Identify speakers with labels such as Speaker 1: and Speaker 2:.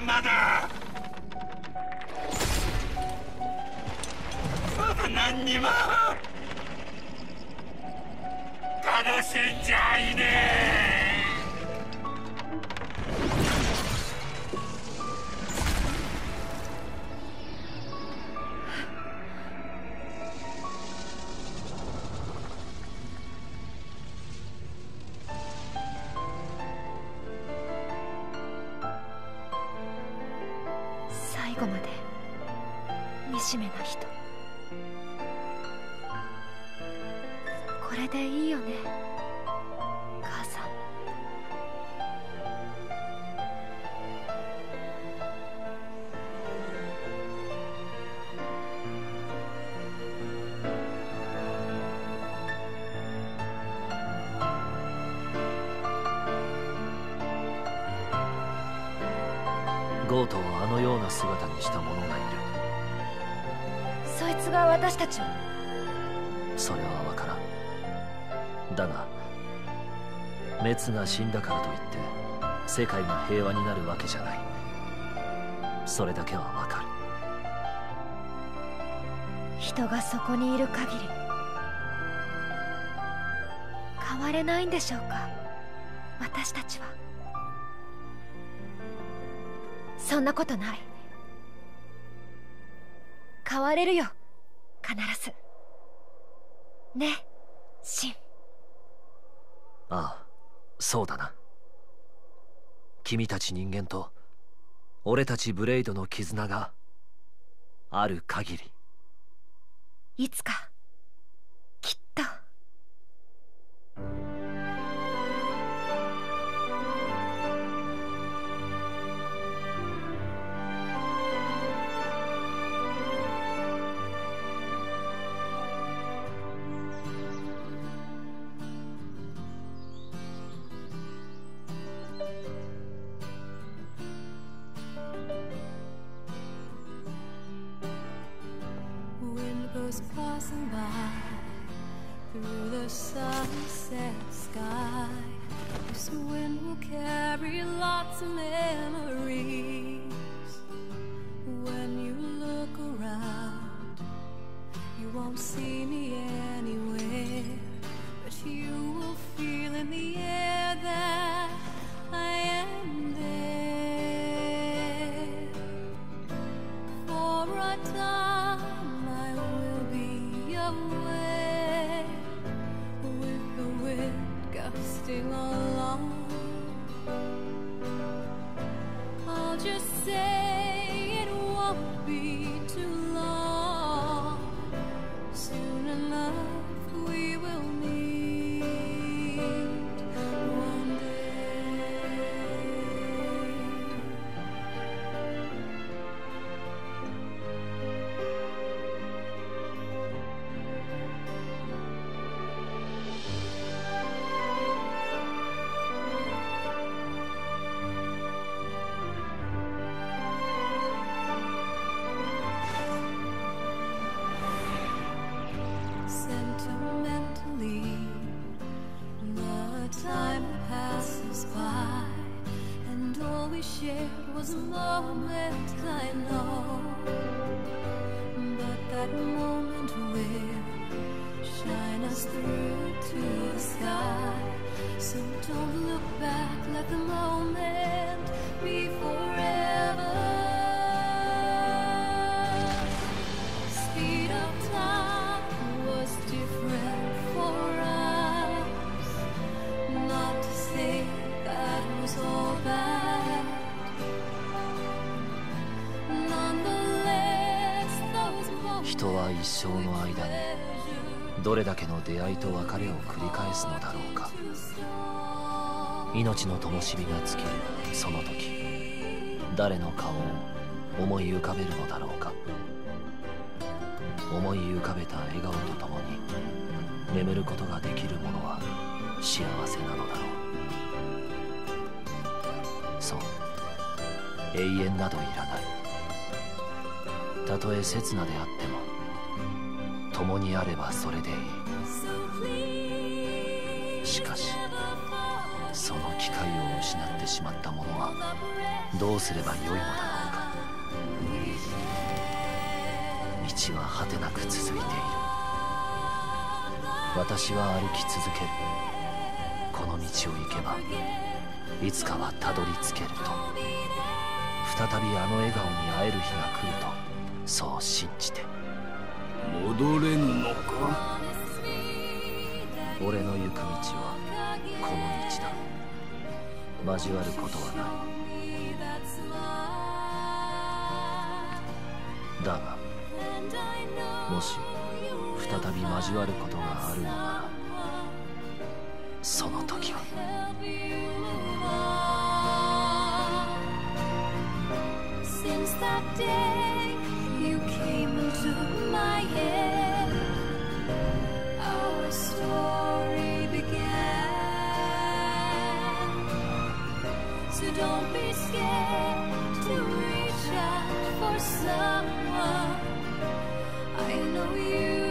Speaker 1: まだ何にも楽しんじゃいねえ。
Speaker 2: 最後まで惨めな人、これでいいよね母さん。
Speaker 3: ゴートをあのような姿にした者がいる。
Speaker 2: そいつが私たちを。
Speaker 3: それは分からん。だがメツが死んだからといって世界が平和になるわけじゃない。それだけは分かる。
Speaker 2: 人がそこにいる限り変われないんでしょうか、私たちは。そんなことない。変われるよ、必ず。ね、シン。
Speaker 3: ああ、そうだな。君たち人間と俺たちブレイドの絆がある限り、
Speaker 2: いつかきっと。
Speaker 4: Passing by through the sunset sky, this wind will carry lots of memories. When you look around, you won't see me anywhere, but you will feel in the air that I am there. For a time away, with the wind gusting along, I'll just say it won't be too long. Soon enough we will meet one day. Sentimentally, the time passes by, and all we shared was a moment, I know. But that moment will shine us through to the sky. So don't look back, let the moment be forever. Speed of time was different for us. Not to say that was all bad. Nonetheless, those moments
Speaker 3: 人は一生の間にどれだけの出会いと別れを繰り返すのだろうか。命の灯火が尽きるその時、誰の顔を思い浮かべるのだろうか。思い浮かべた笑顔とともに眠ることができる者は幸せなのだろう。そう、永遠などいらない。たとえ刹那であっても共にあればそれでいい。しかしその機会を失ってしまった者はどうすればよいのだろうか。道は果てなく続いている。私は歩き続ける。この道を行けばいつかはたどり着けると、再びあの笑顔に会える日が来ると、そう信じて。
Speaker 1: 戻れぬのか。
Speaker 3: 俺の行く道はこの道だ。交わることはない。だがもし再び交わることがあるのなら、その時は
Speaker 4: Since that day you came into my head, our story began. So don't be scared to reach out for someone. I know you